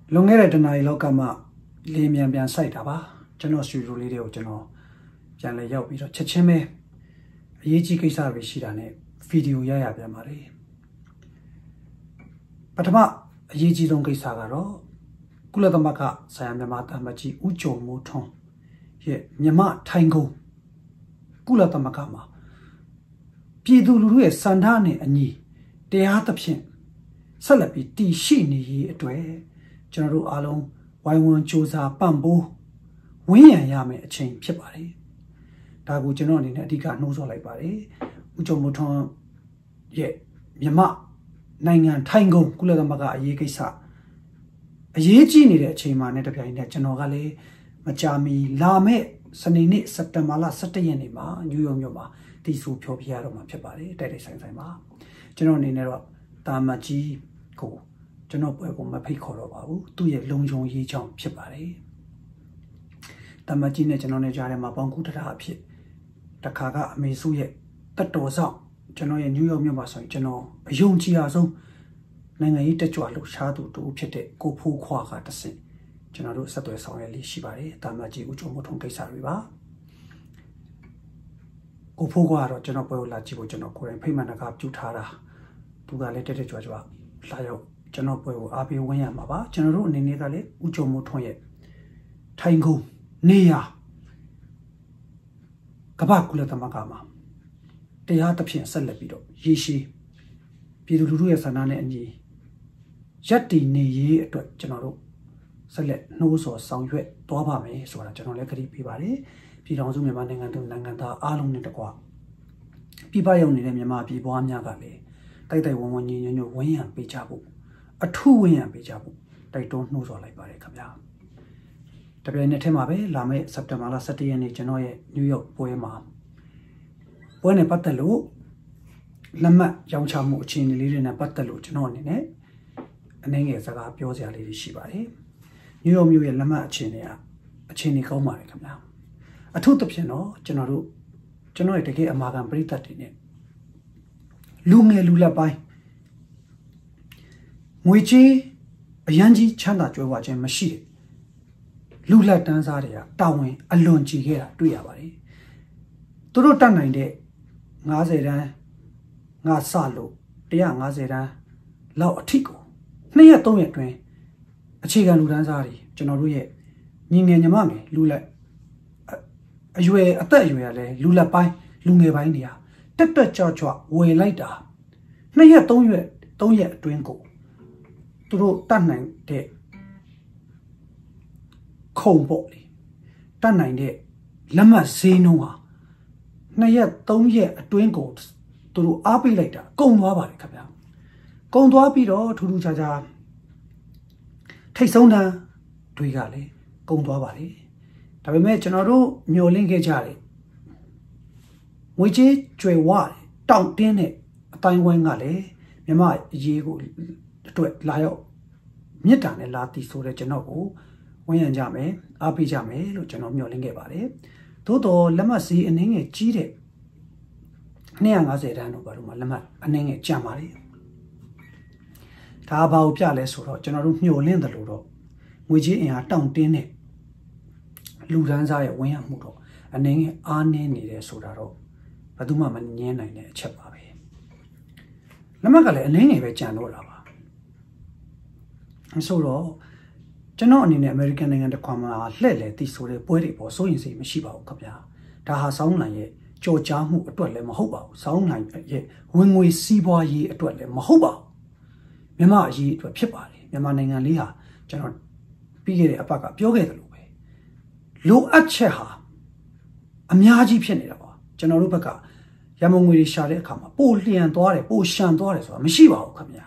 Longere tonight locama Limian Bian Saitaba, General Studio General Jan Yao Bito Checheme, Yeji Kisa Vishirane, Video Yaya Biamari. Patama Yeji Don Kisagaro, Kulatamaka, Sayamata Machi, Ucho Moton, Ye Yama Tango, Kulatamakama, Pidulu Sandane and ye, De Hatapin, Salapi, Di Shini, Dwe. General Along, why won't choose a bamboo? We and Yame a chain pipari. Tagu General in a diga nose like body, Ujomoton ye, Yama, Nangan Tango, Kuladamaga, Yegisa. A yeji needed a chainman at a Generale, Machami, Lame, Sanini, Septamala, Satayanima, New Yoma, Tisu Piopiaroma Pipari, that is Santama. General Nero, Tamaji, go. General Puma Picoro, 2 years long Jong Yi Chong Pipari. Tamajina General Jarema Banguta Pit, Takaga, Mesuye, that was out. General New York Mumaso, General, a young Chiazo, Nangaita Chualu, Shadu to Pete, go Pu Quaka to sing. General Sato Saweli Shibari, Tamaji Uchomoton Kesariva. Go Puguaro, General Pola Chivo General Korean Payment of Jutara, Tugalete Jajua, Layo. General Poe Abi Wayamaba, General Ninegale, Ucho Motoye, Tango, Nia Kabakula Tamakama. They had the Pian Salabido, Yishi, Piduru Sanane and Ye. Jatti ne ye to General Select nose or sound wet, Dobame, so a general Lekari Pibari, Pidonzumi Manning and Nanganta, Alum Nitaqua. Pibayoni Yama Pibuanyagale, Tata woman you know Wayan Pichabu. A 2-way and Pijabu, they don't know so like Baricabia. The Benetemabe, Lame, Septemala Sati and Genoe, New York poema. When a Patalu, Lama, Yamchamu, Chin, leading a Patalu, Genone, and then is a Piosia lady Shibari. New York Muya Lama Chinia, a Chini Coma Cabia. A tooth of Geno, General, Genoe to get a Magan Brita in it. Lunge Lullaby. Muichi, a Yanji Chanda Jovaja machine. Lula Tanzaria, Tawin, alone Chigera, Duyabari. Turotana in de Nazera, Nasalo, Dia Nazera, Lao Tico. Nea Toya Twain, a Chiga Ludanzari, Genoruye, Ning and Yamami, Lula. A Jue, a Tayuale, Lula Pai, Lunge Bindia, Teta Chachua, way later. Nea Toya Twinkle. Through Tanning de cold body. Tanning de Lama Sinoa. Naya don't yet a twinkle through Abi later. Go no about Cabia. Go to Abido to do Jaja. Take Sona, Twigale, go to Abari. Tabi General Mulinge Jari. Which is Jay down in it. A time when Gale, Yama Yego. To it Lio Mitan and Lati so the Genogo, when Jame, Abi Jame, Luciano Mulinge Bari, Toto Lamasi and Ninge cheated. Neang as a rano baruma lama and Ninge Jamari. Taba Piale Suro, General Mulin the Luro, which in a town dinner. Ludanza, Wayam Mudo, and Ninge Arne needed Sodaro, Paduma Maniana in a chapabe. Lamagale and Ninge Janola. And so, General in the American and the Kwama Lele, this sort of poetic or so in say Mishiba Cabia. Taha sound like Georgiamu at Twelle Mahoba, sound like ye, when we see boy ye at Twelle Mahoba. Mema ye to a pipari, Yamaning and Liha, General Pigere Apaka, Pioge the Lube. Lo at Cheha, Amiaji Pianeva, General Rupaka, Yamungri Shale Kama, Bolli and Dore, Boshan Dores, or Mishiba Camia.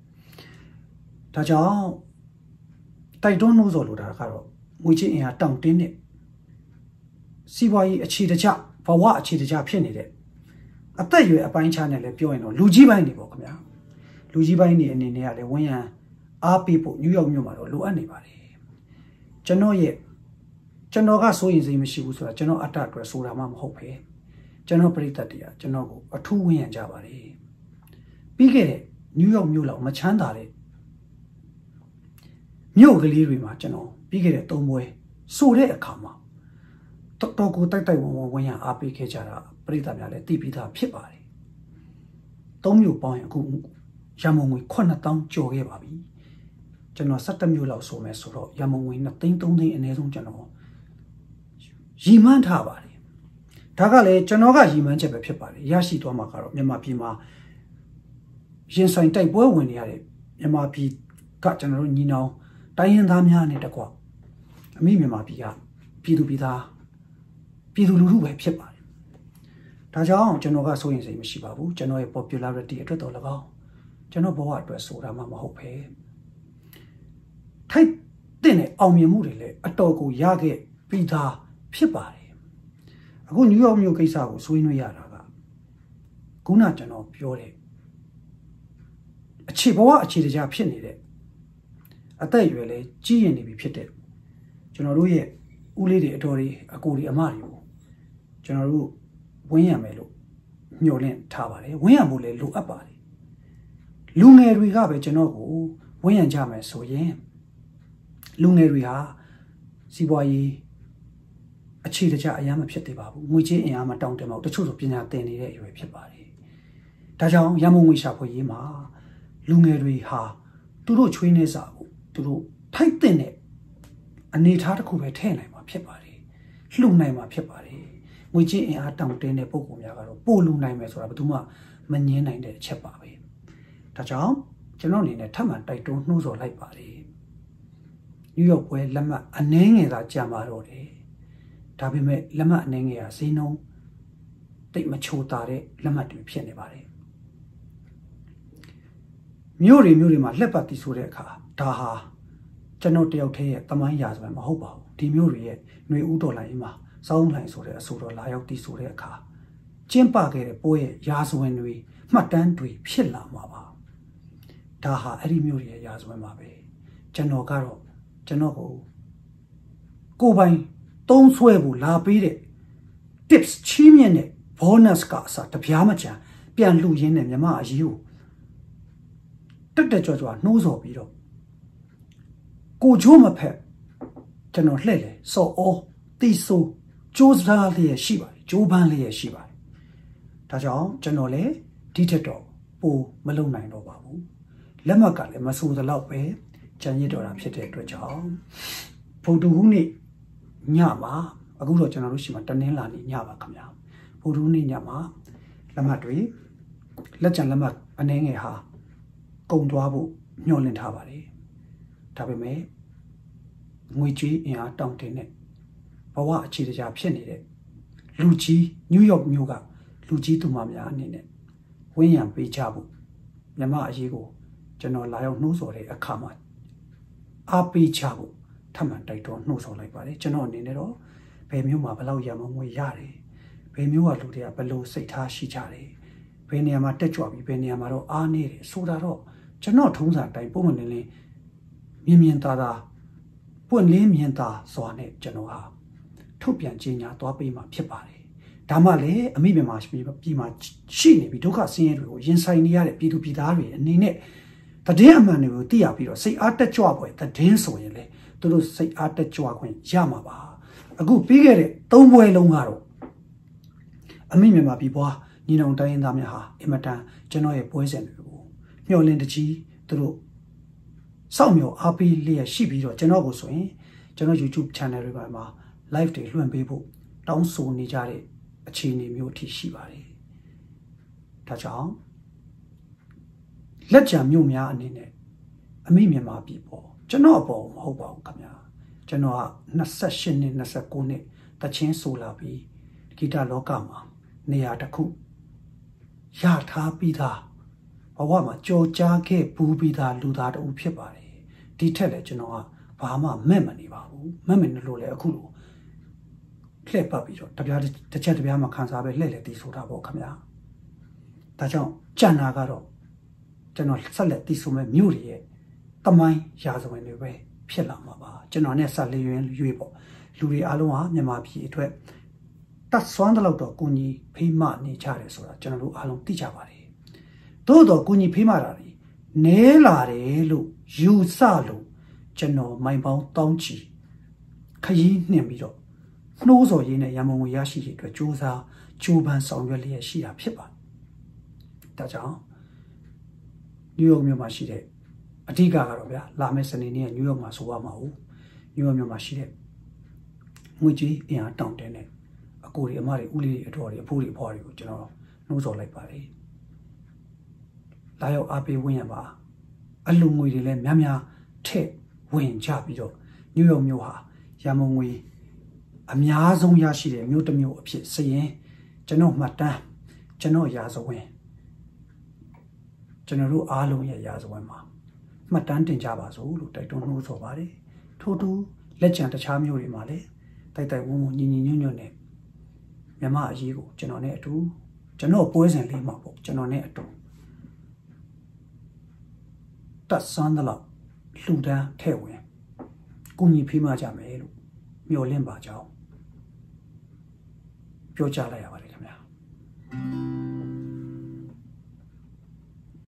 Tajao, they don't know Zoluda Caro, which in a tongue in it. See why a cheat a chap, for what a cheat a chap penny it. I tell you a pine channel a pioino, Luigi Bindi Bocamia. Luigi Bindi and in the other when our people, New York Numero, Lu anybody. Genoye Genoga so is the machine, Geno attack was so Ramam Hope. Geno Pritatia, Genogo, a 2-win Javari. Bigger New York Mula, Machandari. မြို့ကလေးတွေမှာကျွန်တော်ပြီးခဲ့တဲ့3ပွဲဆိုတဲ့အခါမှာတော်ကိုတိုက်ဝင်ရအားပေးခဲ့ကြတာပြိတ္တာများလည်းတည်ပြီးသားဖြစ်ပါတယ်3မြို့ပေါင်းရင်အခုရမုံငွေ9000ကျော်ခဲ့ပါပြီကျွန်တော်17မြို့လောက်ဆိုမယ်ဆိုတော့ရမုံငွေ2သိန်း3သိန်းအနည်းဆုံးကျွန်တော်ရည်မှန်းထားပါတယ်ဒါကလည်းကျွန်တော်ကရည်မှန်းချက်ပဲဖြစ်ပါတယ်ရရှိသွားမှာကတော့မြန်မာပြည်မှာရင်ဆိုင်တိုက်ပွဲဝင်နေရတဲ့မြန်မာပြည်ကကျွန်တော်တို့ညီနောင်တိုင်းရင်းသားများနဲ့တကွအမိမြန်မာပြည်ကပြည်သူပြည်သားပြည်သူလူထုပဲဖြစ်ပါတယ်ဒါကြောင့်ကျွန်တော်ကစိုးရင်စိတ်မရှိပါဘူးကျွန်တော်ရဲ့ popularity အတွက်တော့၎င်းကျွန်တော်ဘဝအတွက်ဆိုတာမှမဟုတ်ပဲထိုက်တဲ့အောင်မြင်မှုတွေလည်းအတော်ကိုရခဲ့ပြီးသားဖြစ်ပါတယ်အခုနယူးယောက်မြို့ကိစ္စကိုဆွေးနွေးရတာကခုနကျွန်တော်ပြောတဲ့အခြေဘဝအခြေတကြဖြစ်နေတဲ့အသက်အရွယ်လည်းကြီးရင်နေပြီဖြစ်တဲ့ကျွန်တော်တို့ရဲ့ဦးလေးတွေအတော်တွေအကိုတွေအမတွေကိုကျွန်တော်တို့ဝင်းရမယ်လို့မျှော်လင့်ထားပါတယ်ဝင်းရဖို့လည်းလိုအပ်ပါတယ်လူငယ်တွေကပဲကျွန်တော်ကိုဝင်းရကြမယ်ဆိုရင်လူငယ်တွေဟာစီးပွားရေးအခြေတကြအများမဖြစ်သေးပါဘူးငွေချင်းအင်အားမတောင်းတမအောင်တချို့ဆိုပညာသင်နေတဲ့အရွယ်ဖြစ်ပါတယ်ဒါကြောင့်ရမုံငွေရှာဖွေရေးမှာလူငယ်တွေဟာသူတို့ချွေးနေစာကိုသူတို့ထိုက်တဲ့အနေထားတစ်ခုပဲထည့်နိုင်မှာဖြစ်ပါတယ်လှူနိုင်မှာဖြစ်ပါတယ်ငွေချင်းအင်အားတောင်းတင်းတဲ့ပုံပုံများကတော့ပို့လူနိုင်မယ်ဆိုတာဘယ်သူမှမငင်းနိုင်တဲ့အချက်ပါပဲဒါကြောင့်ကျွန်တော်အနေနဲ့ထပ်မံတိုက်တွန်းနှိုးဆော်လိုက်ပါတယ်နယူးယောက်ပွဲလက်မှတ်အနှဲငယ်သာကြာမှာတော့တယ်ဒါပေမဲ့လက်မှတ်အနှဲငယ်ဟာဈေးနှုန်းတိတ်မချိုတာတဲ့လက်မှတ်တွေဖြစ်နေပါတယ်မြို့တွေမှာလက်ပတ်တီးဆိုတဲ့အခါဒါဟာကျွန်တော်တယောက်တည်းရဲ့တမိုင်းရာဇဝင်မဟုတ်ပါဘူးဒီမြို့တွေရဲ့ຫນွေဦးတော်လိုင်းမှာစောင်းလိုင်းဆိုတဲ့အဆိုတော်လာရောက်တီးဆိုတဲ့အခါကျင်းပခဲ့တဲ့ပွဲရဲ့ရာဇဝင်တွေမှတ်တမ်းတွေဖြစ်လာမှာပါဒါဟာအဲ့ဒီမြို့ရဲ့ရာဇဝင်ပါပဲကျွန်တော်ကတော့ကျွန်တော်ကိုပိုင်သုံးဆွဲဖို့လာပေးတဲ့ tips ချီးမြှင့်တဲ့ bonus ကအစားတပြားမချံပြန်လှူရင်းနဲ့မြမအရေးကိုတက်ကြွနှိုးဆော်ပြီးတော့ကိုချိုးမဖက်ကျွန်တော်လှည့်လေစော်အောတီဆိုကြိုးစားလျက်ရှိပါတယ်ကြိုးပမ်းလျက်ရှိပါတယ်ဒါကြောင့်ကျွန်တော်လည်းဒီထက်တော့ပိုမလုံနိုင်တော့ပါဘူးလက်မှတ်ကလည်းမဆိုးသလောက်ပဲကြံရစ်တော်တာဖြစ်တဲ့အတွက်ကြောင့်ဗုဒ္ဓဟူးနေ့ညမှာအခုတော့ကျွန်တော်တို့ရှိမှတနင်္လာနေ့ညပါခင်ဗျာဗုဒ္ဓဟူးနေ့ညမှာလက်မှတ်တွေလက်ကျန်လက်မှတ်အနှဲငယ်ဟာကုန်သွားဖို့ညှော်လင့်ထားပါတယ်ဒါပေမဲ့ငွေကြေးအင်အားတောင်းတင်တဲ့ဘဝအခြေတကြဖြစ်နေတဲ့လူကြီးနယူးယောက်မြို့ကလူကြီးသူမများအနေနဲ့ဝင်းရံပေးချဖို့မြမအရေးကိုကျွန်တော်လာရောက်နှိုးဆော်တဲ့အခါမှာအားပေးချဖို့ထပ်မံတိုက်တွန်းနှိုးဆော်လိုက်ပါတယ်ကျွန်တော်အနေနဲ့တော့ဘယ်မျိုးမှာဘယ်လောက်ရမငွေရတယ်ဘယ်မျိုးကလူတွေကဘယ်လိုစိတ်ထားရှိကြတယ်ဘယ်နေရာမှာတက်ကြွပြီးဘယ်နေရာမှာတော့အားနေတယ်ဆိုတာတော့ကျွန်တော်ထုံးစံတိုင်းပုံမှန်လင်းမြင်သာသာပွင့်လင်းမြင်သာစွာနဲ့ကျွန်တော်ဟာထုတ်ပြန်ကြေညာသွားပေးမှာဖြစ်ပါတယ်ဒါမှလည်းအမိမြန်မာပြည်မှာရှိနေပြီးဒုက္ခဆင်းရဲတွေကိုရင်ဆိုင်နေရတဲ့ပြည်သူပြည်သားတွေအနေနဲ့တည်င်းအမှန်တွေကိုသိရပြီးတော့စိတ်အားတက်ကြွပွဲတည်င်းဆိုရင်လေသူတို့စိတ်အားတက်ကြွခွင့်ရမှာပါအခုပြီးခဲ့တဲ့3ပွဲလုံးကတော့အမိမြန်မာပြည်ပွားညီနောင်တိုင်းရင်းသားများဟာအင်မတန်ကျွန်တော်ရဲ့ပွဲစဉ်တွေကိုမျှော်လင့်တကြီးသူတို့စောင့်မျှော်အားပေးလျက်ရှိပြီးတော့ကျွန်တော်ကိုဆိုရင်ကျွန်တော် YouTube channel တွေမှာ live တွေလွှင့်ပေးဖို့တောင်းဆိုနေကြတဲ့အခြေအနေမျိုးအထိရှိပါတယ်ဒါကြောင့်လက်ကျန်မြို့များအနေနဲ့အမိမြန်မာပြည်ပေါ်ကျွန်တော်အပေါ်မဟုတ်ပါဘူးခင်ဗျာကျွန်တော်က28နှစ်29နှစ်တချင်းဆိုလာပြီးဂီတလောကမှာနေရာတစ်ခုရထားပြီးသားဘဝမှာကြော်ကြားခဲ့ဘူးပြီးသားလူသားတူဖြစ်ပါတယ်ဒီထက်လည်းကျွန်တော်ကဘာမှမဲ့မနေပါဘူးမဲ့မနေလို့လည်းအခုလိုလှည့်ပတ်ပြီးတော့တပြားတစ်ချက်တပြားမှခံစားပဲလှည့်လေတီးဆိုတာပေါ့ခင်ဗျာဒါကြောင့်ကြံတာကတော့ကျွန်တော်ဆက်လက်တီးဆိုမဲ့မြို့တွေရဲ့တမိုင်းရာဇဝင်တွေပဲဖြစ်လာမှာပါကျွန်တော်နဲ့ဆက်လျွေပေါ့လူတွေအားလုံးဟာမြန်မာပြည်အတွက်တတ်ဆွမ်းတဲ့လောက်တော့ကိုကြီးဖိမနေကြတယ်ဆိုတာကျွန်တော်တို့အားလုံးသိကြပါတယ်သို့တော့ကိုကြီးဖိမတာတွေနဲလာတယ်လို့ယူဆလို့ general မိုင်ပေါင်းတောင်းချီခရီးနှင်ပြီးတော့နှိုးဆော်ရင်းနဲ့ရန်ကုန်ကိုရရှိရေးအတွက်ကြိုးစားကြိုးပမ်းဆောင်ရွက်လျက်ရှိတာဖြစ်ပါတယ်ဒါကြောင့်နယူးယောက်မြို့မှာရှိတဲ့အဓိကကတော့ဗျာလာမယ့်စနေနေ့ကနယူးယောက်မှာဆိုရမှာဟုတ်နယူးယောက်မြို့မှာရှိတဲ့ငွေကြီးအင်အားတောင်းတင်းတဲ့အကိုတွေအမတွေဦးလေးတွေအတော်တွေအဖိုးတွေအဖွားတွေကိုကျွန်တော်နှိုးဆော်လိုက်ပါတယ်လာရောက်အားပေးဝင်ရပါအလူငွေတွေလည်းများများထည့်ဝင်ကြပြီးတော့နယူးယောက်မြို့ဟာရန်ကုန်ငွေအများဆုံးရရှိတဲ့မြို့တစ်မြို့အဖြစ်စရင်ကျွန်တော်မှတ်တမ်းကျွန်တော်ရာဇဝင်ကျွန်တော်တို့အားလုံးရဲ့ရာဇဝင်မှာမှတ်တမ်းတင်ကြပါစို့လို့တိုက်တွန်းနှိုးဆော်ပါတယ်ထို့တူလက်ကျန်တခြားမြို့တွေမှာလည်းတိုက်တိုက်ဝုန်းဝုန်းညီညီညွတ်ညွတ်နဲ့မြမအရေးကိုကျွန်တော်နဲ့အတူကျွန်တော်ပွဲစဉ်လေးမှာပေါ့ကျွန်တော်နဲ့အတူတတ်ဆန်းသလောက်လှူဒန်းထဲ့ဝင်ကုညီဖေးမကြမယ်လို့မျှော်လင့်ပါကြောင်းပြောကြားလိုက်ရပါတယ်ခင်ဗျာ